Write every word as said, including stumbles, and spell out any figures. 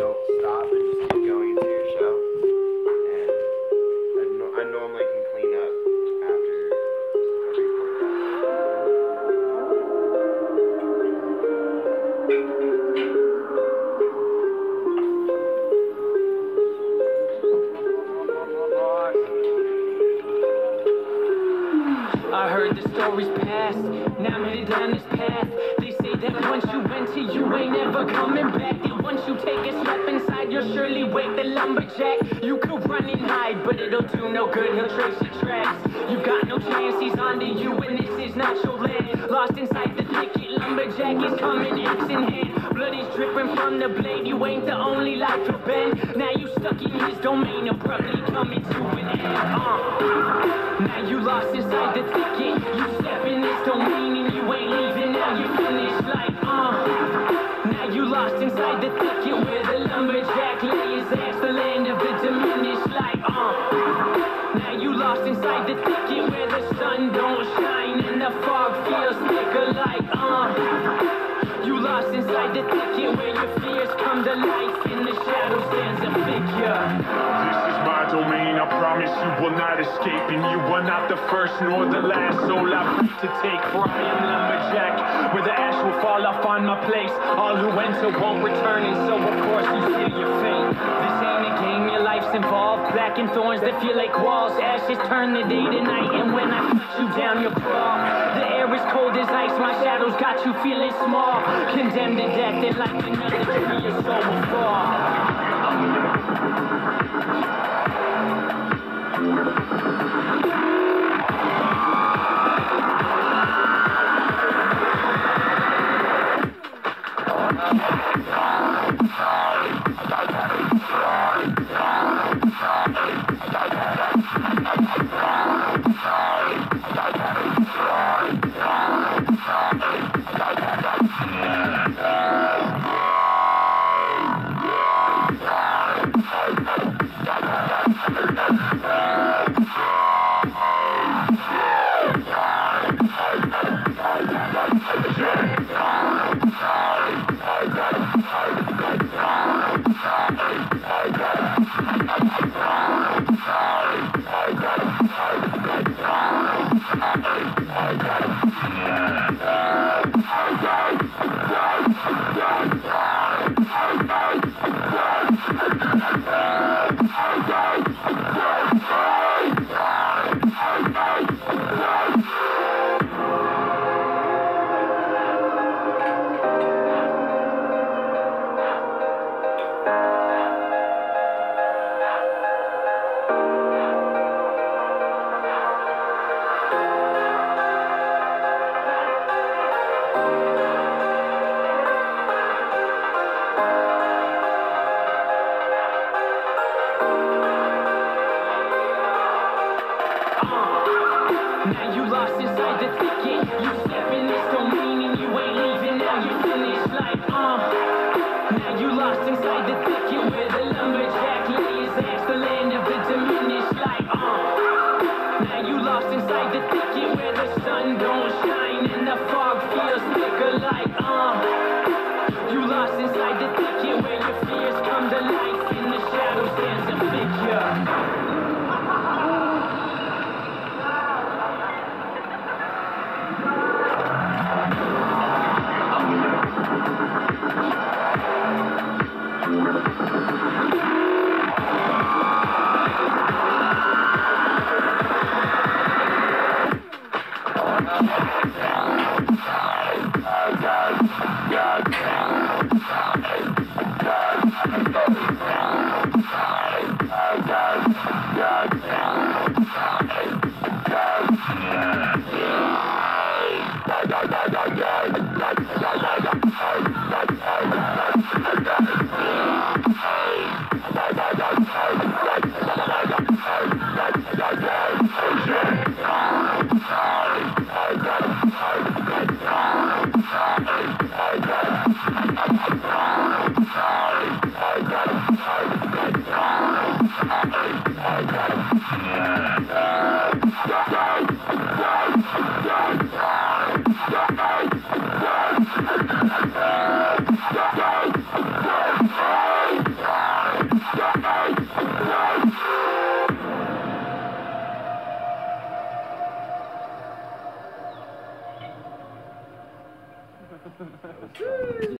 don't stop and just keep going into your show. And I, no, I normally can clean up after I record I heard the stories past, now I'm headed down this path. They say that once you enter, you ain't ever coming back. That once you take a step inside, you'll surely wake the lumberjack. You could run and hide, but it'll do no good, he'll trace your tracks. You got no chance, he's onto you, and this is not your land. Lost inside the thicket, lumberjack is coming, axe in hand. Blood is dripping from the blade, you ain't the only life to bend. Now you stuck in his domain, abruptly coming to an end. Uh. Now you lost inside the thicket, you step in this domain and you ain't leaving, now you finished like, uh. Now you lost inside the thicket where the lumberjack lay his axe, the land of the diminished light, uh. Now you lost inside the thicket where the sun don't shine and the fog feels thicker like, uh. You lost inside the thicket where your fears come to life, in the shadows stands a figure. This is my domain, I promise you will not escape, and you are not the first nor the last soul I've to take, for I am lumberjack. Where the ash will fall, I'll find my place. All who enter won't return, and so of course you seal your fate. This ain't a game, your life's involved. Black and thorns that feel like walls, ashes turn the day to night, and when I cut you down you'll crawl. The air is cold as ice, my shadows got you feeling small. Condemned to death, and like another tree your soul will fall. That was fun.